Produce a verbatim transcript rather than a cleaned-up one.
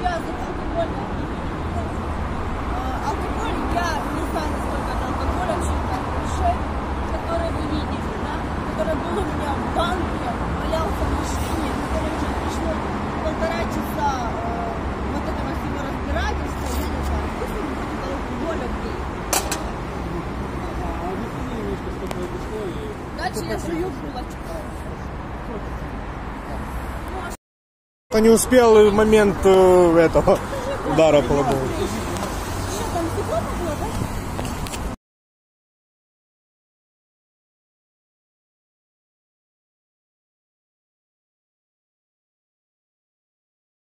связан алкоголь. Алкоголь, я не знаю, насколько это алкоголь, вообще это алкоголь, который вы видите, да, который был у меня в банке, валялся в машине, который уже пришло полтора часа э, вот этого всего разбирательства, я не знаю, пусть он будет алкоголь, окей. Дальше я жую булочку. Не успел в момент э, этого удара полового.